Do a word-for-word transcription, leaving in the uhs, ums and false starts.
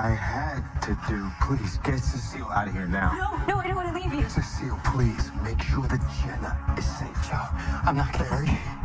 I had to do. Please, get Cecile out of here now. No, no, I don't want to leave you. Cecile, please, make sure that Jenna is safe, Joe. I'm not gonna hurt you.